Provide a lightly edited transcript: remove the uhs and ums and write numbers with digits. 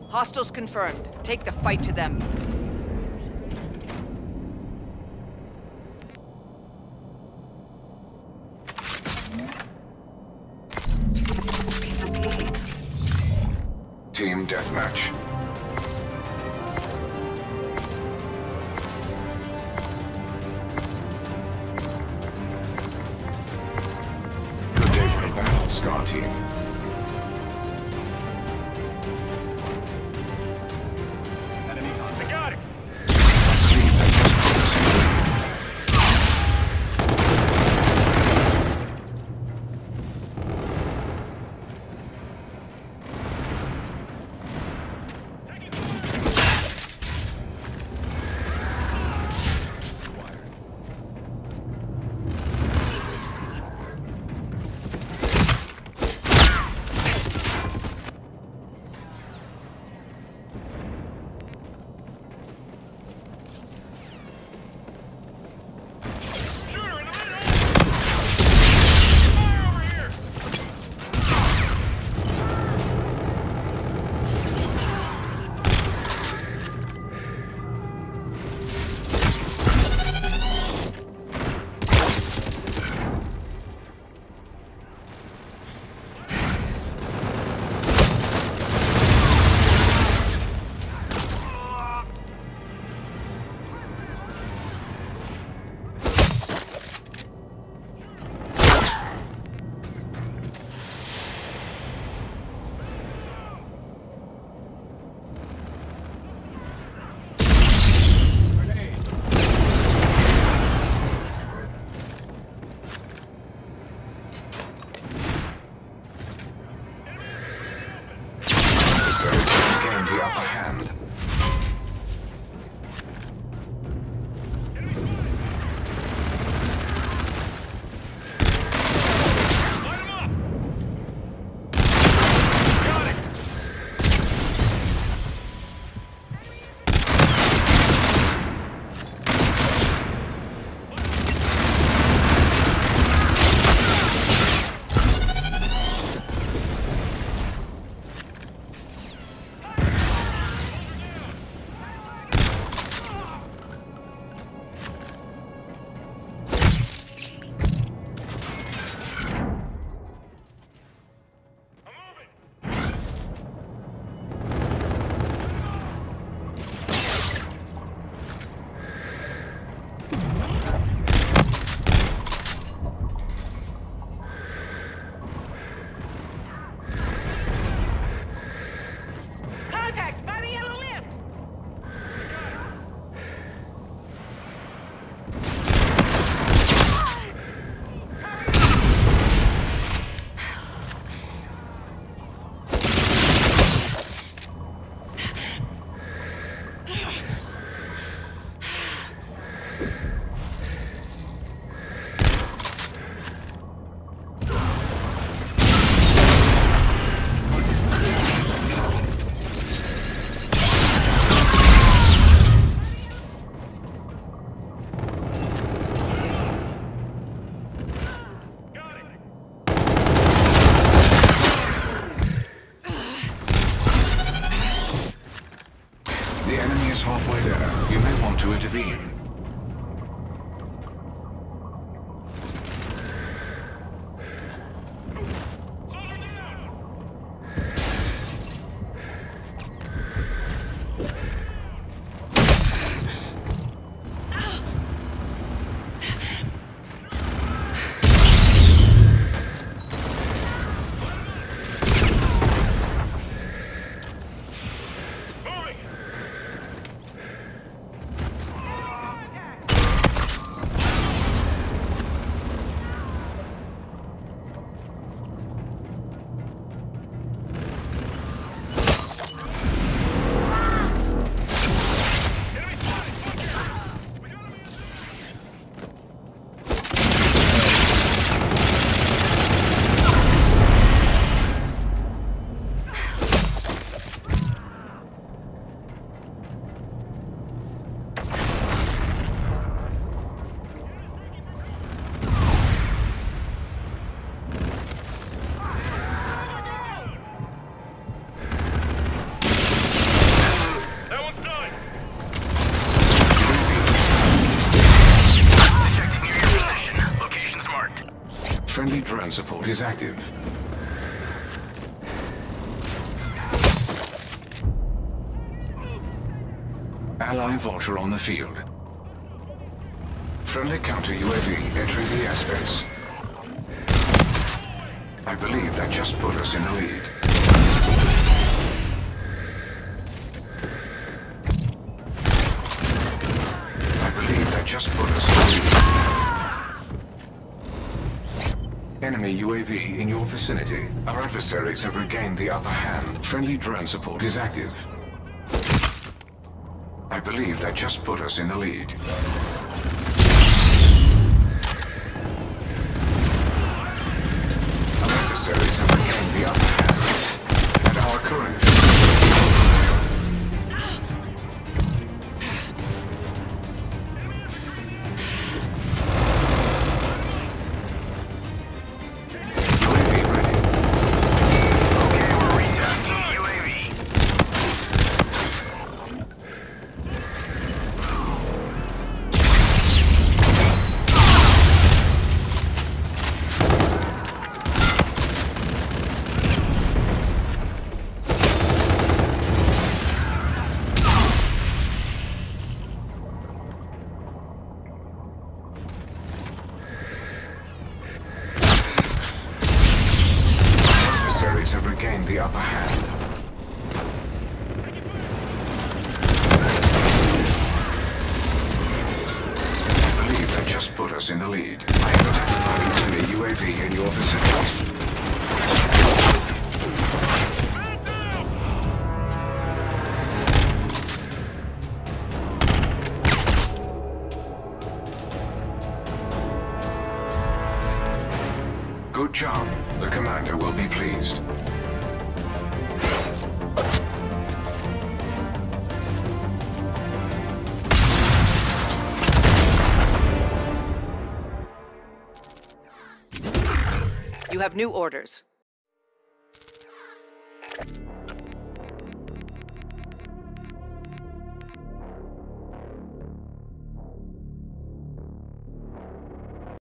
Hostiles confirmed. Take the fight to them. Team deathmatch. Good day for a battle, Scar Team. I got him! Adversaries gained the upper hand. The enemy is halfway there. You may want to intervene. drone support is active. Ally Vulture on the field. Friendly counter UAV entering the airspace. I believe that just put us in the lead. I believe that just put us in the lead. Enemy UAV in your vicinity. Our adversaries have regained the upper hand. Friendly drone support is active. I believe that just put us in the lead. Our adversaries have regained the upper hand. And our current... UAV ready. Okay, we're retasking UAV. Adversaries have regained the upper hand. I believe that just put us in the lead. I have identified an enemy UAV in your vicinity. Good job. The commander will be pleased. You have new orders.